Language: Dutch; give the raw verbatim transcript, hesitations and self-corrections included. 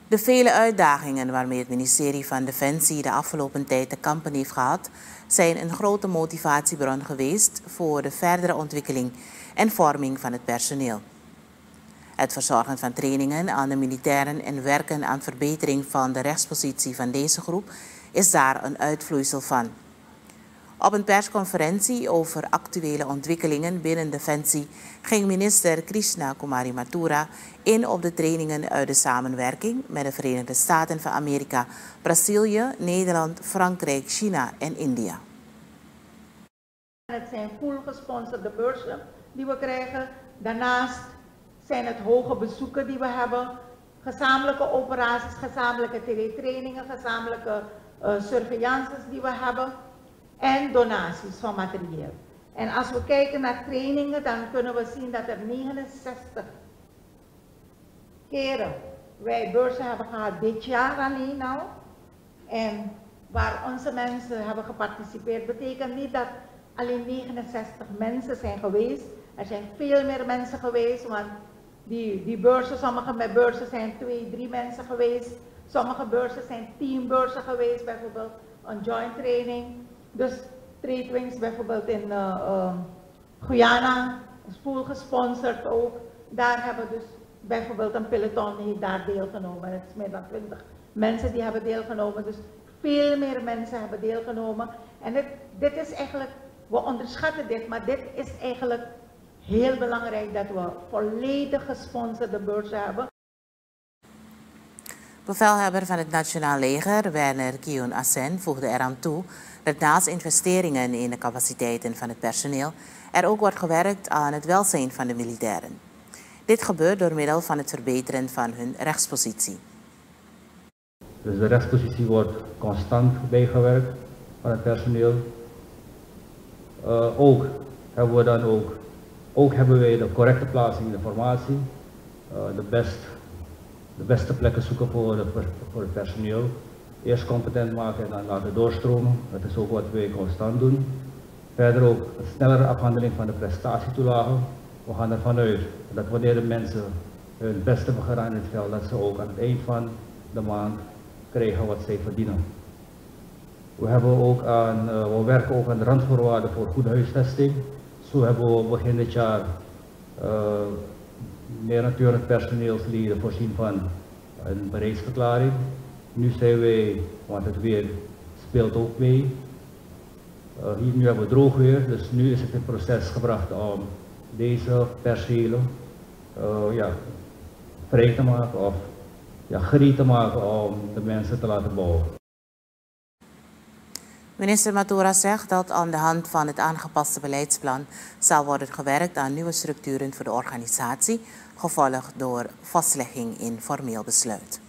De vele uitdagingen waarmee het ministerie van Defensie de afgelopen tijd te kampen heeft gehad, zijn een grote motivatiebron geweest voor de verdere ontwikkeling en vorming van het personeel. Het verzorgen van trainingen aan de militairen en werken aan verbetering van de rechtspositie van deze groep is daar een uitvloeisel van. Op een persconferentie over actuele ontwikkelingen binnen Defensie ging minister Krishna Kumari Mathura in op de trainingen uit de samenwerking met de Verenigde Staten van Amerika, Brazilië, Nederland, Frankrijk, China en India. Het zijn full gesponsorde beurzen die we krijgen. Daarnaast zijn het hoge bezoeken die we hebben, gezamenlijke operaties, gezamenlijke teletrainingen, gezamenlijke uh, surveillances die we hebben. En donaties van materieel. En als we kijken naar trainingen, dan kunnen we zien dat er negenenzestig keren wij beurzen hebben gehad dit jaar alleen al. En waar onze mensen hebben geparticipeerd, betekent niet dat alleen negenenzestig mensen zijn geweest. Er zijn veel meer mensen geweest, want die, die beurzen, sommige beurzen zijn twee, drie mensen geweest. Sommige beurzen zijn tien beurzen geweest, bijvoorbeeld een joint training. Dus Trade Wings bijvoorbeeld in uh, uh, Guyana, is full gesponsord ook. Daar hebben dus bijvoorbeeld een peloton heeft daar deelgenomen. Het is meer dan twintig mensen die hebben deelgenomen. Dus veel meer mensen hebben deelgenomen. En dit, dit is eigenlijk, we onderschatten dit, maar dit is eigenlijk heel belangrijk dat we volledig gesponsorde beurzen hebben. Bevelhebber van het Nationaal Leger, Werner Kion Assen, voegde eraan toe dat naast investeringen in de capaciteiten van het personeel er ook wordt gewerkt aan het welzijn van de militairen. Dit gebeurt door middel van het verbeteren van hun rechtspositie. Dus de rechtspositie wordt constant bijgewerkt van het personeel. Uh, ook hebben we dan ook, ook hebben wij de correcte plaatsing in de formatie, uh, de, best, de beste plekken zoeken voor, de, voor het personeel. Eerst competent maken en dan laten doorstromen. Dat is ook wat wij constant doen. Verder ook een snellere afhandeling van de prestatietoelagen. We gaan ervan uit dat wanneer de mensen hun beste hebben gedaan in het veld, dat ze ook aan het eind van de maand krijgen wat zij verdienen. We, hebben ook aan, uh, we werken ook aan de randvoorwaarden voor goede huisvesting. Zo hebben we begin dit jaar uh, meer natuurlijk personeelsleden voorzien van een bereidsverklaring. Nu zijn wij, want het weer speelt ook mee. Uh, hier, nu hebben we droog weer, dus nu is het in proces gebracht om deze percelen uh, ja, vrij te maken of ja, gereed te maken om de mensen te laten bouwen. Minister Mathura zegt dat aan de hand van het aangepaste beleidsplan zal worden gewerkt aan nieuwe structuren voor de organisatie, gevolgd door vastlegging in formeel besluit.